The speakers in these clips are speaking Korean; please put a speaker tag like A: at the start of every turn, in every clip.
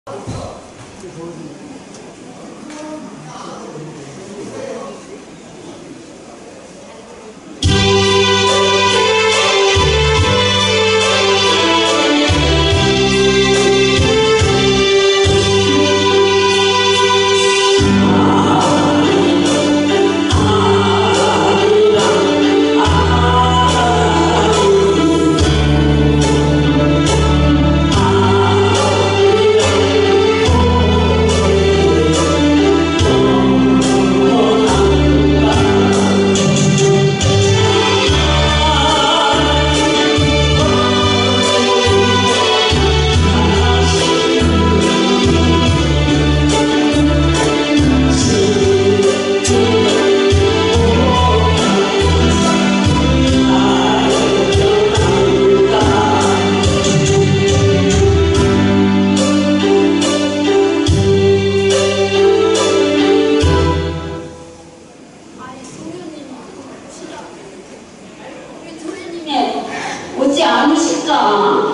A: 오지 않으실까?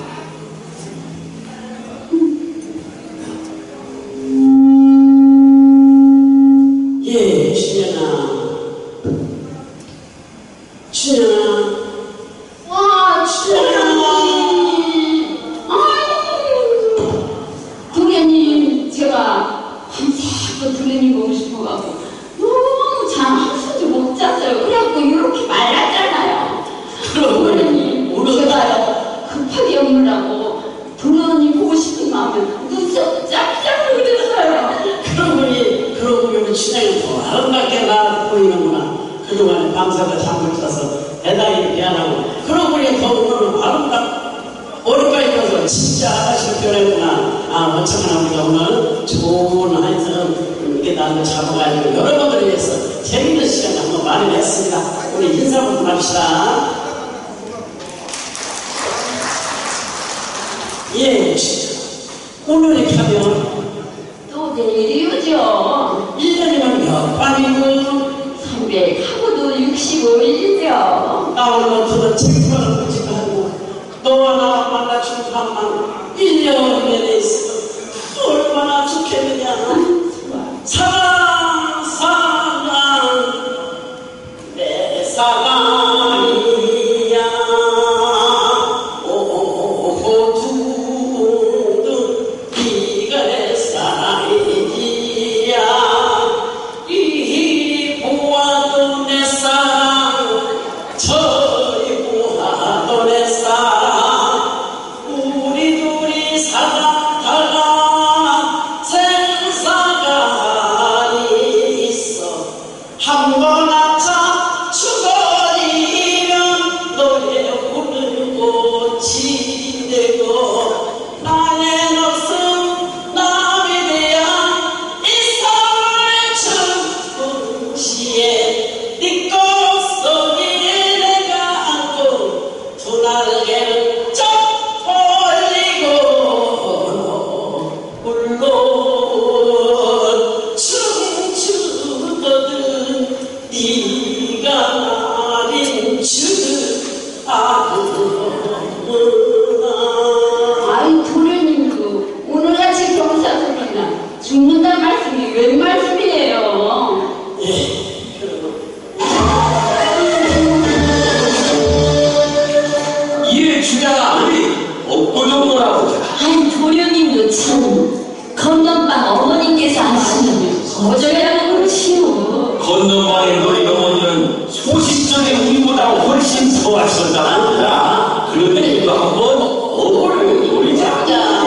B: 예, 준현아. 준현아.
A: 와, 주연님. 아유, 도련님, 제가 한번 도련님 보고 싶어가지고 너무 잠 한숨도 못 잤어요. 그래갖고 이렇게 말랐잖아요. 도련님, 제가요 급하게 오느라고 도련님 보고 싶은 마음은 눈썹 짝짝 그렸어요.
B: 그러고 우리 춘향이 더 아름답게 나 보이는구나. 그동안에 밤새가 잠을 자서 대단히 미안하고 그러고 보니 더 오늘은 머리까지 펴서 진짜 아가씨로 변했구나. 어쩌면 우리가 오늘 좋은 한상 이렇게 나를 잡아가지고 여러분들을 위해서 재밌는 시간을 한번 마련했습니다. 우리 인사부터 합시다. 예, 오늘 이렇게 하면
A: 또 내일이오죠.
B: 1년이면 몇 반이고
A: 300하고도 65일이죠.
B: 나홀로 들은 책임을 붙이고 하고 너와 나와 만나준 밤만 1년 내내 있어 얼마나 좋겠느냐. 사랑 내 사랑이야. 네가 내 사랑이야. 이 보아도 내 사랑 저리 보아도 내 사랑 우리 둘이 사랑하다 생사가 있어 한번 아차 죽어지면 너의 푸른 꽃이 되고 나의 넋은 남이 되어 이 사랑을 춤풍시에 네 꽃속에 내가 안고 두 날개를 쩍 벌리고 물론 춤추거든 네가 나린 줄 아는구나.
A: 아이, 도련님도 오늘같이 경사소리나 죽는다는 말씀이 웬 말씀이에요?
B: 예.
C: 예, 주장아, 우리 업고 좀 놀아보자.
A: 아이, 도련님도 참 건넌방 어머님께서 하시는 거저야는 그렇지요.
C: 건너방의 놀이가 뭐냐면 소식전에 우리보다 훨씬 더 왔었다. 그런데 이거 한번 업고를 놀이자.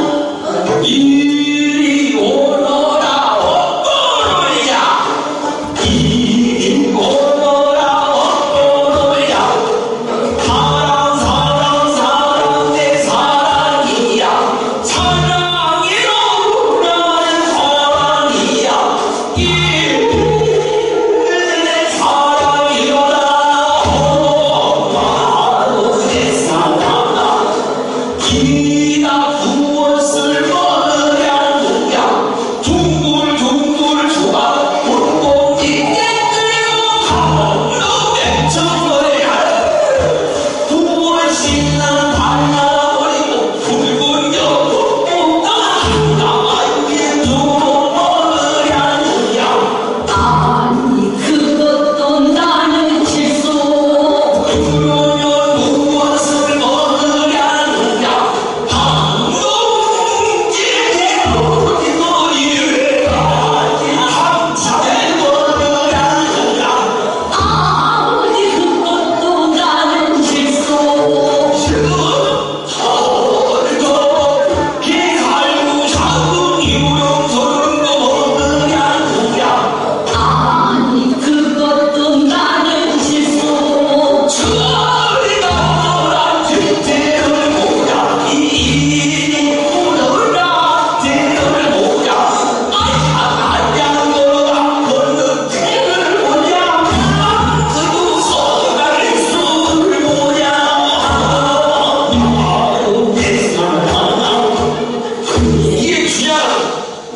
C: 이리 오너라 업고 놀이자. 이리 오너라 업고 놀이자. 사랑 내 사랑이야. 사랑이로 나는 사랑이야. 내 사랑이로다.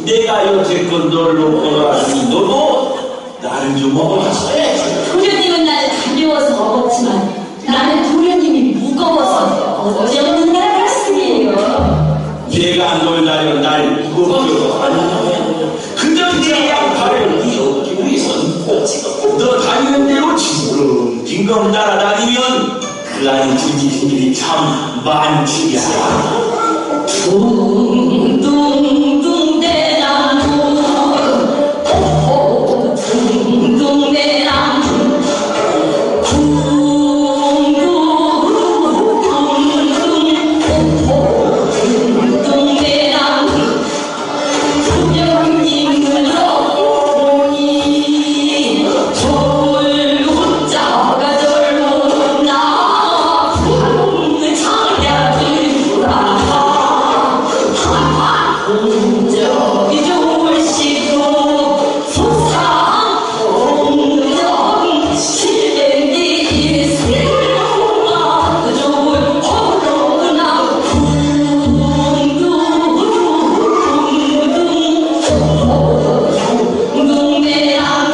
C: 내가 여태껏 널 놓고 놀았으니 너도 나를 좀 먹어줘야지.
A: 도련님은 나를 가벼워서 먹었지만 나는 도련님이 무거워서 어제 먹는다는 말씀이에요.
C: 내가 놀다려 날 무겁게 하느냐고. 그저 내 양팔을 네 어깨 위에 선고 너 다니는 대로 징금 따라다니면 그 안에 뒤집힌 일이 참 많지야.
A: 둥둥둥 대나무 둥둥 대나무 둥둥 대나무 도련님으로 보니 졸자가 젊었나 부하는 창야들구나 저기 좋으시고 소상공정 실행이 생각보다 좋을 어려우나 둥둥둥둥둥대랑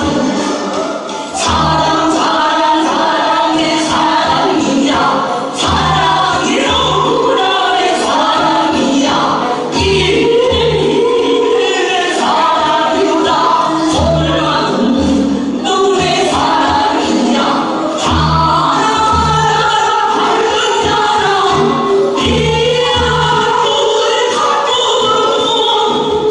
A: 사랑 사랑 내 사랑이야 사랑이로구나 내 사랑이야 내 사랑이로다 설마 둥둥의 사랑이야 하나하나 밝은 사랑 이야기를 갖고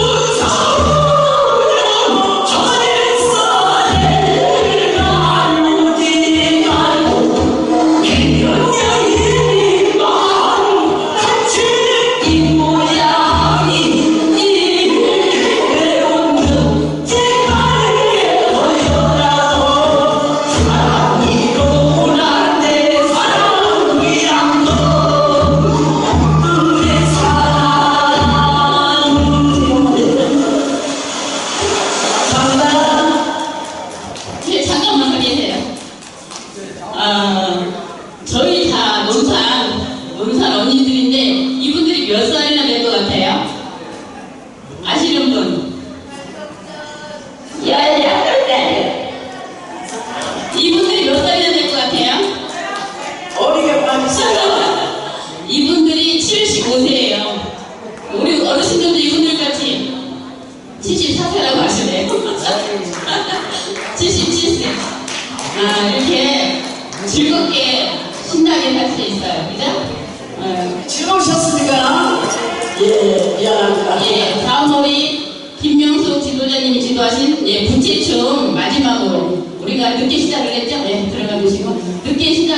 A: 수상으로 전했어 내가 알지 말고 백년여인만 같이 이 모양이 이래온 늑대가에 걸려라도 사랑이로구나 내 사랑이야 내 사랑
D: 네, 잠깐만 계세요. 저희 다 논산 언니들인데 이분들이 몇 살이나 될 것 같아요? 아시는 분?
A: 18살
D: 이분들이 몇 살이나 될 것 같아요?
B: 어리게 빠졌어요.
D: 이분들이 75세예요. 우리 어르신들도 이분들 같이 74세라고 하시네요. 77세. 이렇게 즐겁게 신나게 살 수 있어요. 그죠?
B: 즐거우셨습니까? 예, 미안합니다.
D: 예, 다음 우리 김명숙 지도자님이 지도하신 부채춤 마지막으로 우리가 늦게 시작을 했죠? 네, 들어가 주시고 늦게 시작